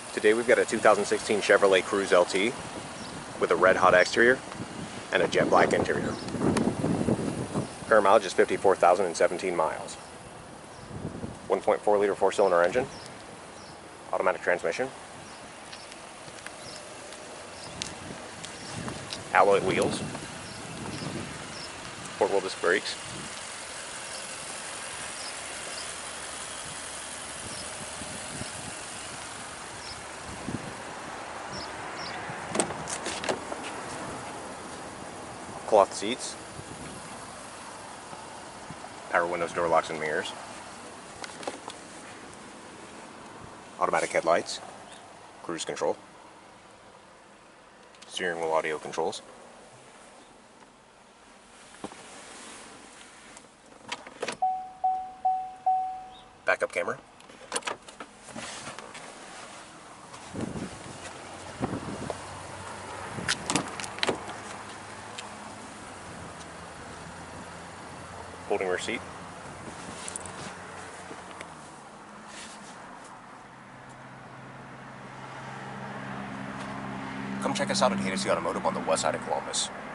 Today we've got a 2016 Chevrolet Cruze LT with a red hot exterior and a jet black interior. Current mileage is 54,017 miles. 1.4 liter 4-cylinder engine, automatic transmission, alloy wheels, 4-wheel disc brakes, cloth seats, power windows, door locks and mirrors, automatic headlights, cruise control, steering wheel audio controls, backup camera, folding rear seat, come check us out at Hennessy Automotive on the west side of Columbus.